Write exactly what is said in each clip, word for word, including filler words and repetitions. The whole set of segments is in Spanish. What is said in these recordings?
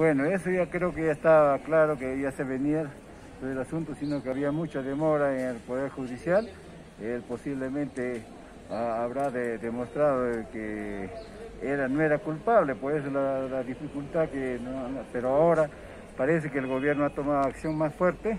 Bueno, eso ya creo que ya estaba claro que ya se venía el asunto, sino que había mucha demora en el Poder Judicial. Él posiblemente ah, habrá de, demostrado que era, no era culpable, por eso la, la dificultad que... No, no, pero ahora parece que el gobierno ha tomado acción más fuerte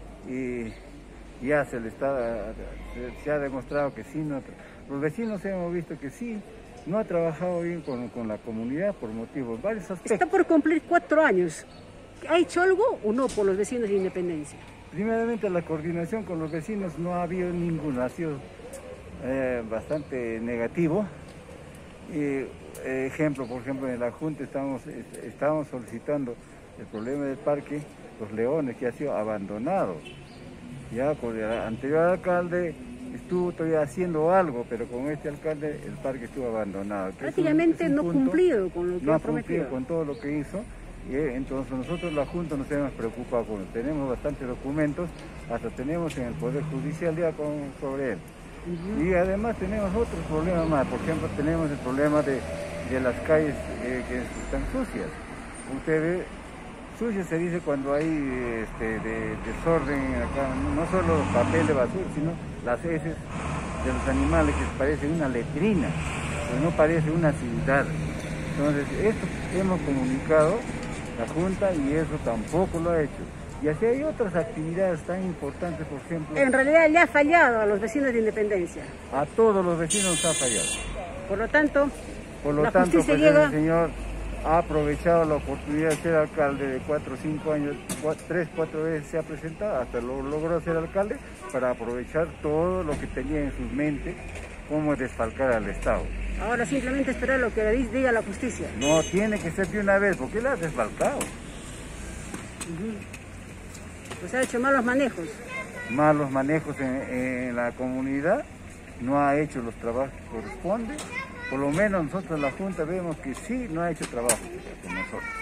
y ya se le está, se, se ha demostrado que sí. No, los vecinos hemos visto que sí, no ha trabajado bien con, con la comunidad por motivos varios aspectos. Está por cumplir cuatro años. ¿Ha hecho algo o no por los vecinos de Independencia? Primeramente, la coordinación con los vecinos no ha habido ninguna, ha sido eh, bastante negativo. Y, eh, ejemplo, por ejemplo, en la Junta estamos, estábamos solicitando el problema del parque Los Leones, que ha sido abandonado. Ya con el anterior alcalde estuvo todavía haciendo algo, pero con este alcalde el parque estuvo abandonado. Prácticamente no ha cumplido con lo que no ha ha cumplido prometido. con todo lo que hizo. Y entonces nosotros la Junta nos hemos preocupado con él. Tenemos bastantes documentos, hasta tenemos en el Poder Judicial ya con, sobre él. Uh-huh. Y además tenemos otros problemas más. Por ejemplo, tenemos el problema de, de las calles eh, que están sucias. Usted ve, sucias se dice cuando hay este, de, desorden acá, no solo papel de basura, sino las heces de los animales, que parecen una letrina, pero no parece una ciudad. Entonces, esto hemos comunicado la Junta y eso tampoco lo ha hecho. Y así hay otras actividades tan importantes, por ejemplo... En realidad le ha fallado a los vecinos de Independencia. A todos los vecinos nos ha fallado. Por lo tanto, por lo la tanto, justicia pues, llega... el señor ha aprovechado la oportunidad de ser alcalde de cuatro o cinco años, cuatro, tres, cuatro veces se ha presentado, hasta lo logró ser alcalde, para aprovechar todo lo que tenía en su mente, cómo desfalcar al Estado. Ahora simplemente esperar lo que le diga la justicia. No, tiene que ser de una vez, porque él ha desfalcado. Uh-huh. Pues ha hecho malos manejos. Malos manejos en, en la comunidad, no ha hecho los trabajos que corresponden. Por lo menos nosotros en la Junta vemos que sí no ha hecho trabajo con nosotros.